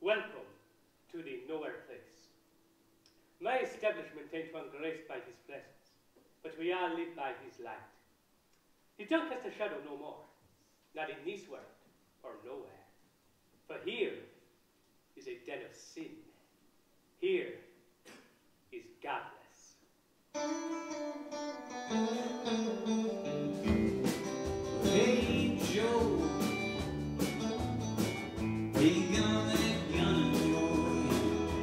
Welcome to the nowhere place. My establishment ain't one graced by his presence, but we all live by his light. The dark casts a shadow no more, not in this world or nowhere. For here is a den of sin. Here is godless. Hey Joe, take on that gun of yours.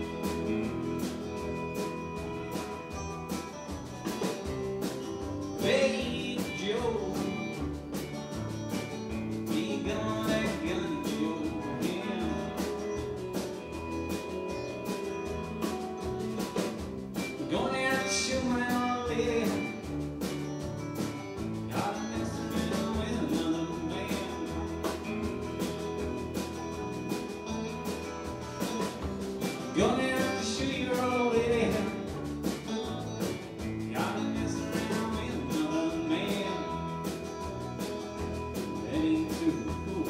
Hey Joe, take on that gun of yours. Going out to show my old lady. Gonna have to shoot your old lady. Gotta mess around with another man. That ain't too cool.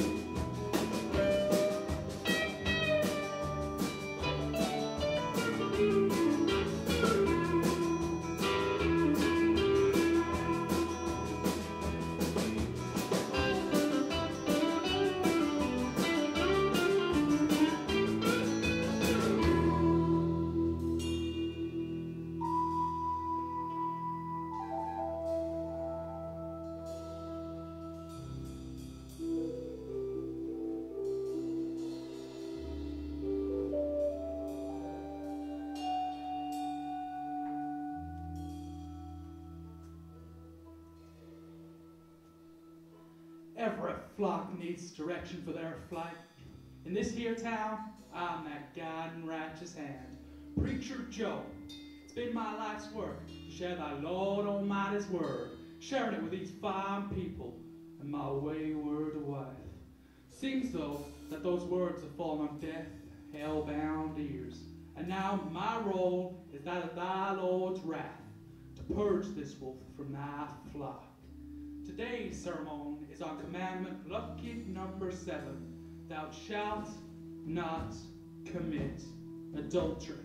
Every flock needs direction for their flight. In this here town, I'm that guiding righteous hand, Preacher Joe. It's been my life's work to share thy Lord Almighty's word, sharing it with these fine people and my wayward wife. Seems though that those words have fallen on deaf, hell-bound ears, and now my role is that of thy Lord's wrath, to purge this wolf from thy flock. Today's sermon is on commandment lucky number 7. Thou shalt not commit adultery.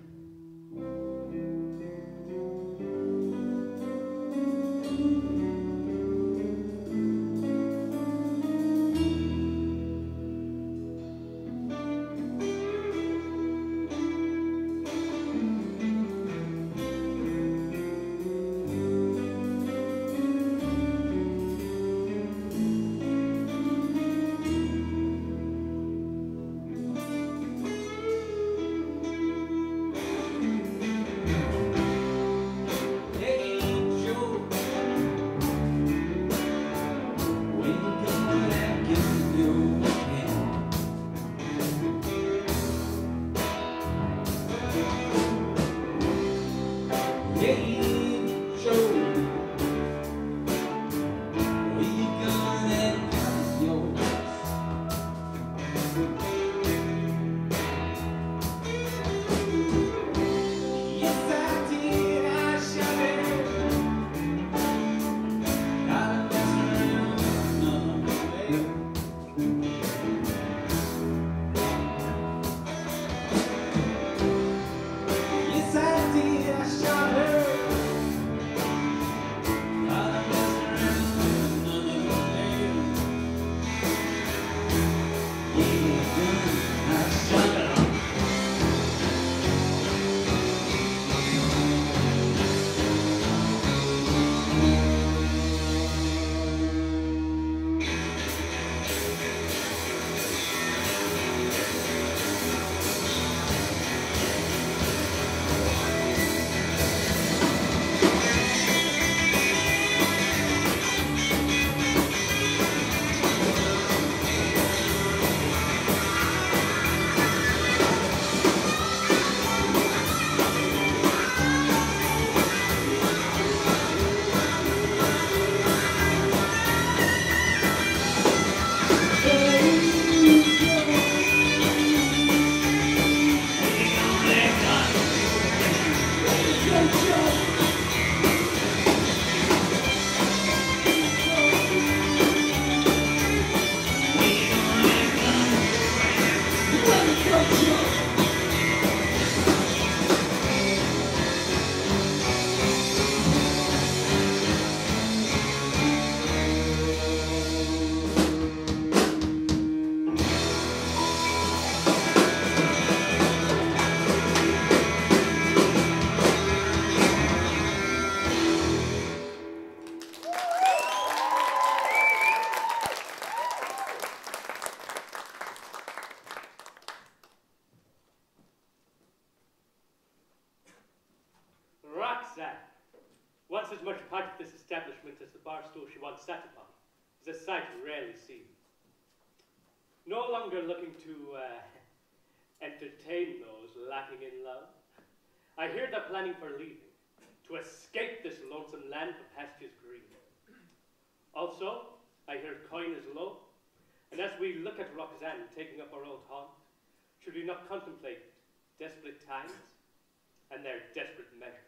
once as much part of this establishment as the bar stool she once sat upon, is a sight rarely seen. No longer looking to entertain those lacking in love, I hear they're planning for leaving, to escape this lonesome land for pastures green. Also, I hear coin is low, and as we look at Roxanne taking up our old haunt, should we not contemplate desperate times and their desperate measures?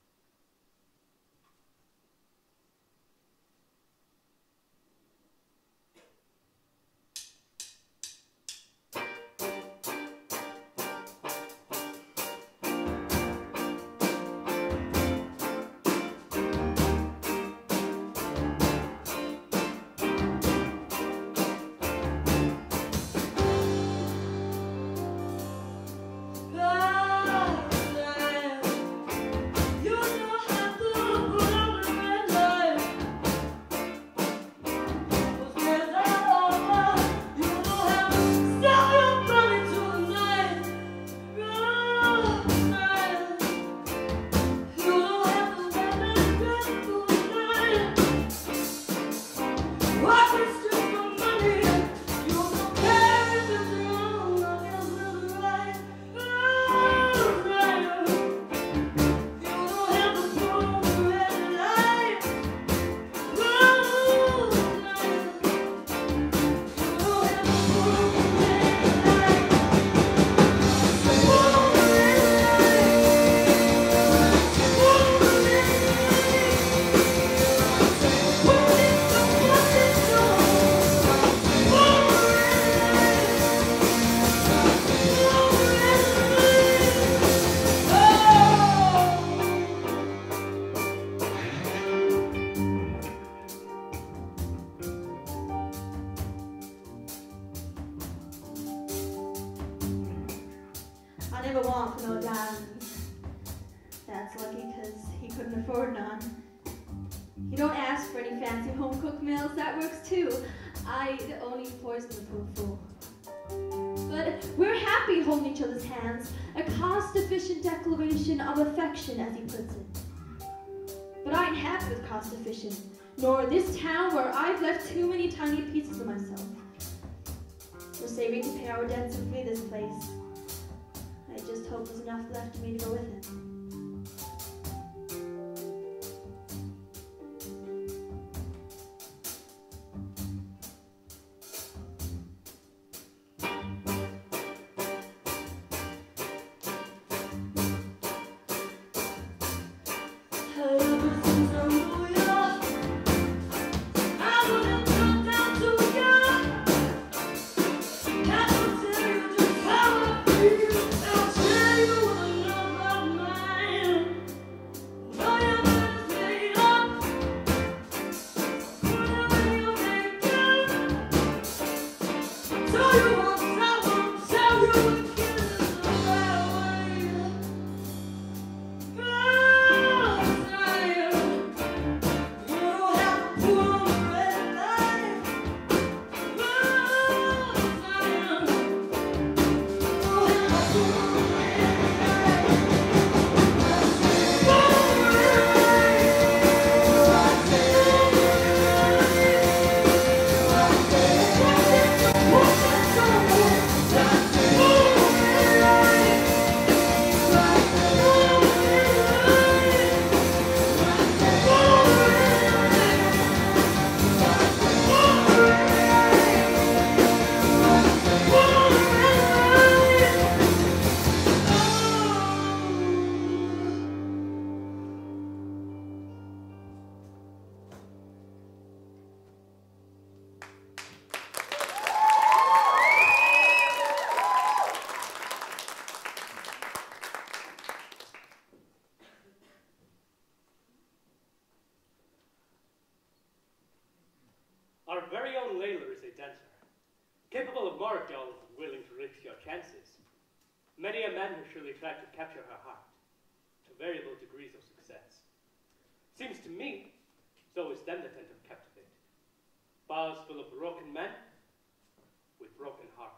As he puts it. But I ain't happy with cost efficient, nor this town where I've left too many tiny pieces of myself. We're saving to pay our debts and flee this place. I just hope there's enough left of me to go with it. Capable of more, Joel, willing to risk your chances. Many a man has surely tried to capture her heart, to variable degrees of success. Seems to me, it's always them that tend to captivate. Bars full of broken men with broken hearts.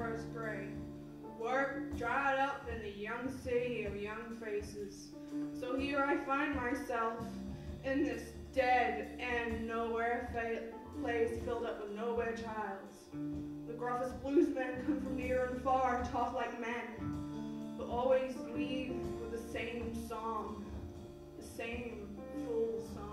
first grade. Work dried up in the young city of young faces. So here I find myself in this dead and nowhere place filled up with nowhere childs. The gruffest bluesmen come from near and far, talk like men, but always leave with the same song, the same full song.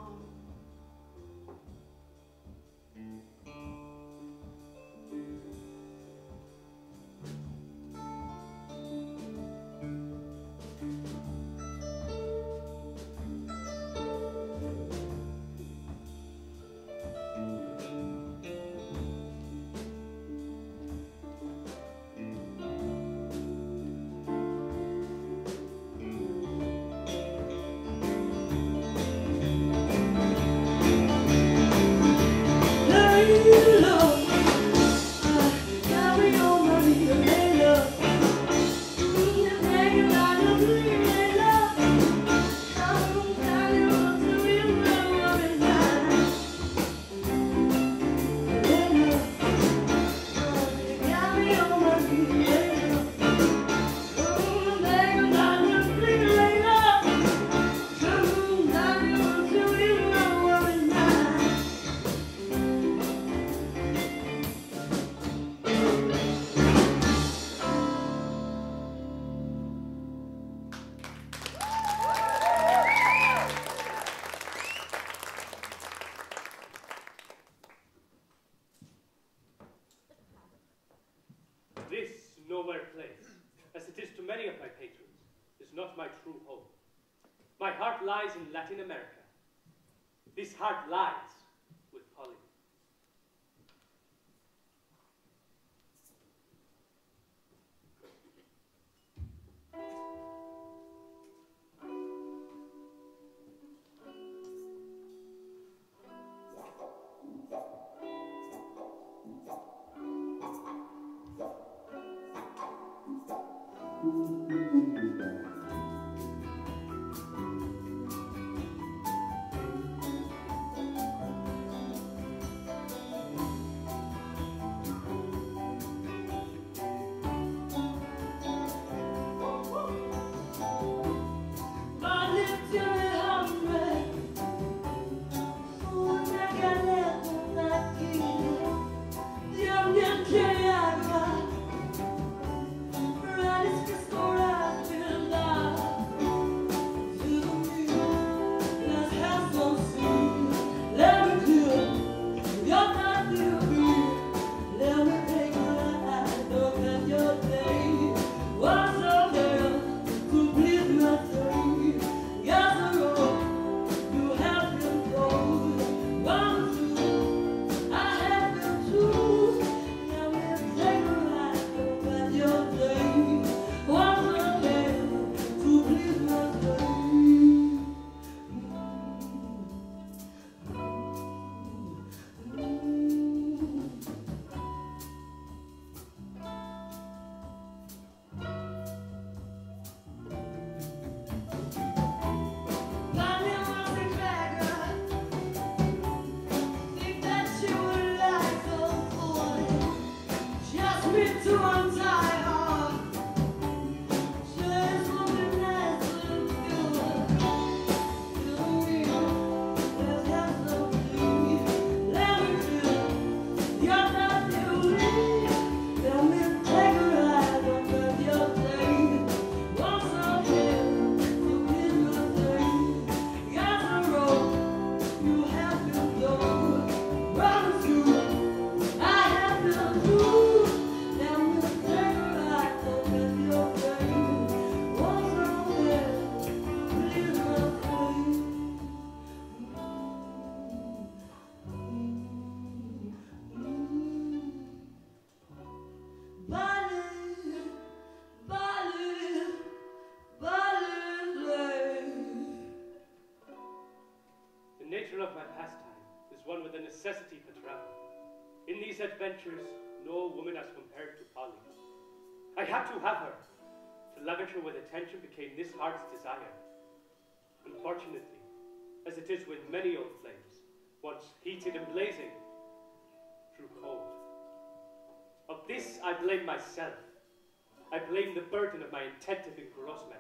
This nowhere place, as it is to many of my patrons, is not my true home. My heart lies in Latin America. This heart lies with Polly. Necessity for travel. In these adventures, no woman as compared to Polly. I had to have her. To lavish her with attention became this heart's desire. Unfortunately, as it is with many old flames, once heated and blazing, grew cold. Of this I blame myself. I blame the burden of my attentive engrossment.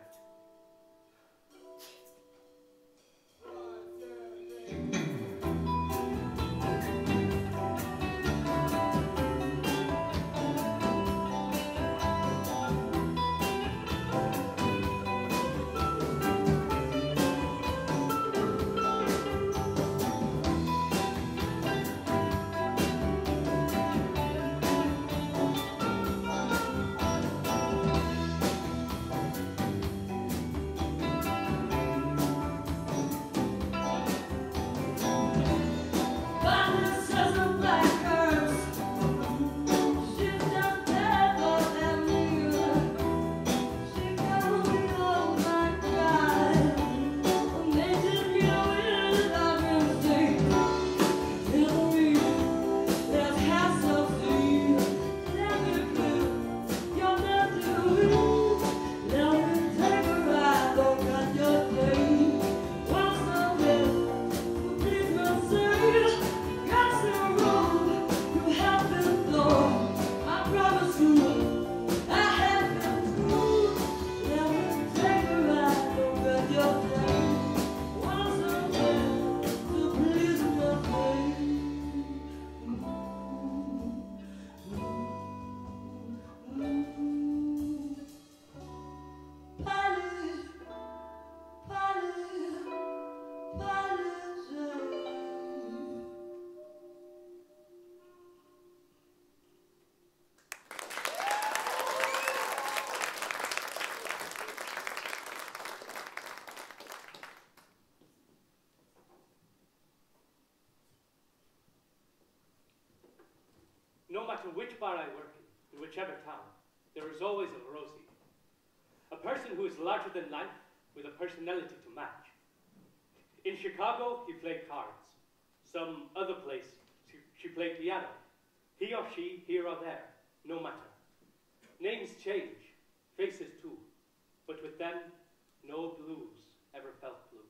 No matter which bar I work in whichever town, there is always a Rosie. A person who is larger than life with a personality to match. In Chicago, he played cards. Some other place, she played piano. He or she, here or there, no matter. Names change, faces too, but with them, no blues ever felt blue.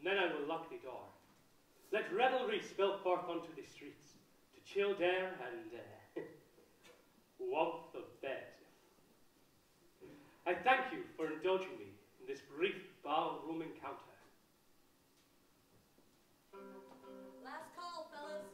then I will lock the door. Let revelry spill forth onto the streets, to chilled air and warmth of bed. I thank you for indulging me in this brief ballroom encounter. Last call, fellas.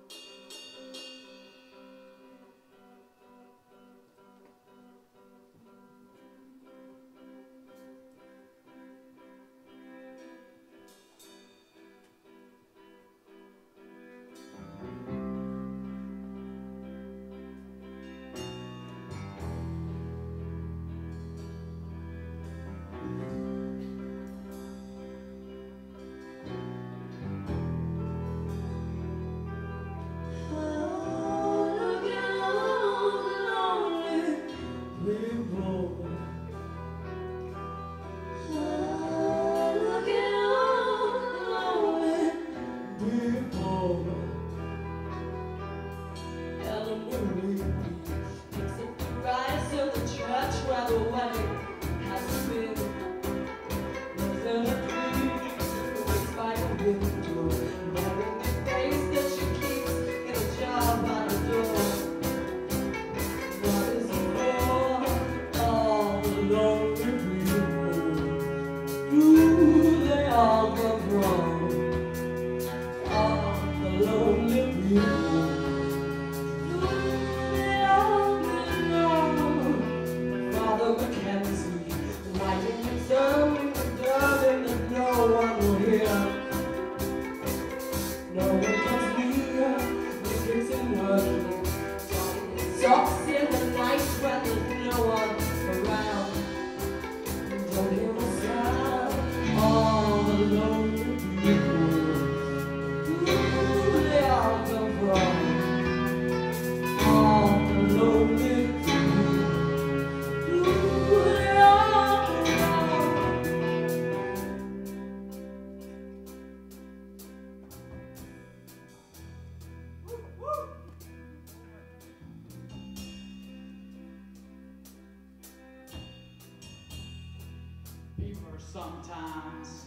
Sometimes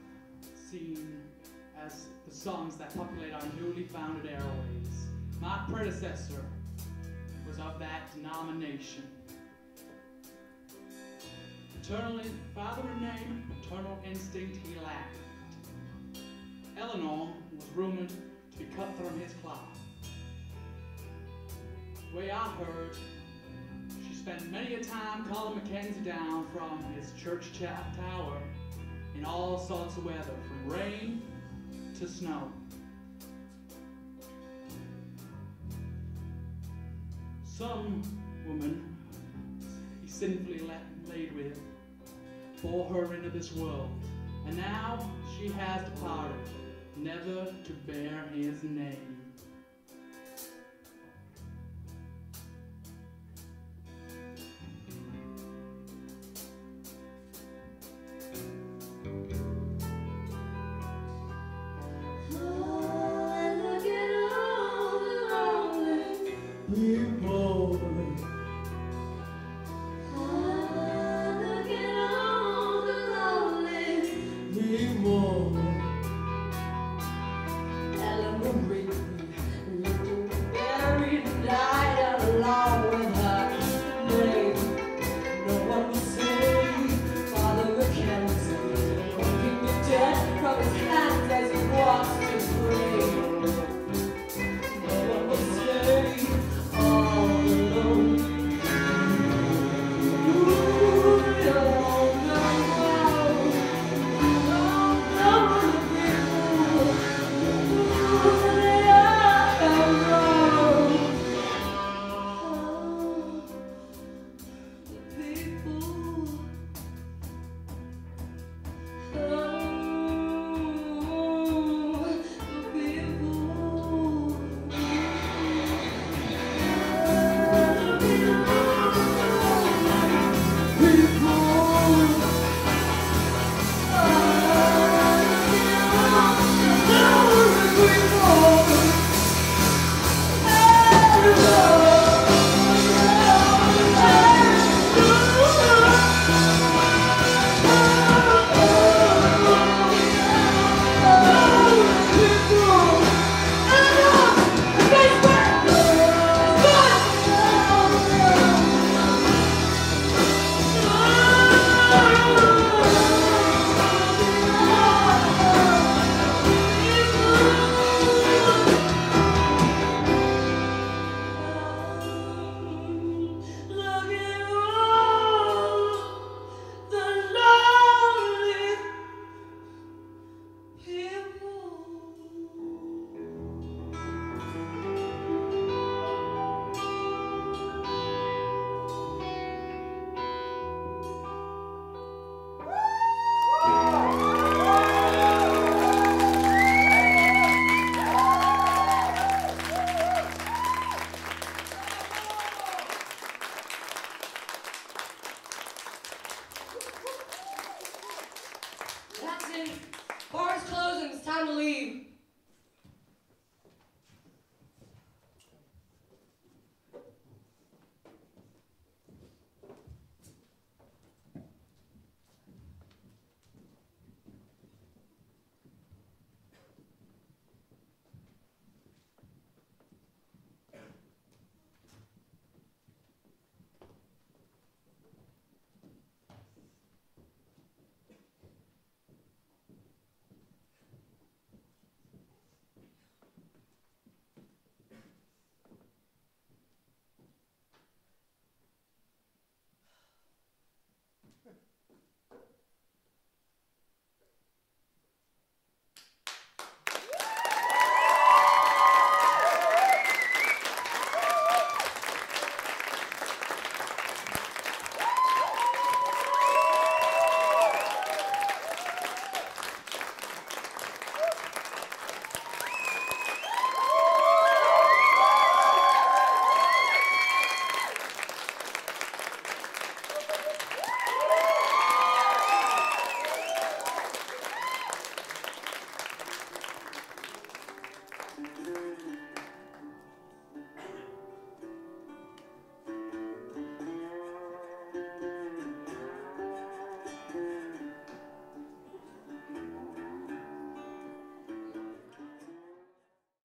seen as the songs that populate our newly founded airways. My predecessor was of that denomination. Father in name, maternal instinct he lacked. Eleanor was rumored to be cut from his cloth. The way I heard, she spent many a time calling Mackenzie down from his church tower in all sorts of weather, from rain to snow. Some woman he sinfully laid with bore her into this world, and now she has departed, never to bear his name. Eleanor, time to leave.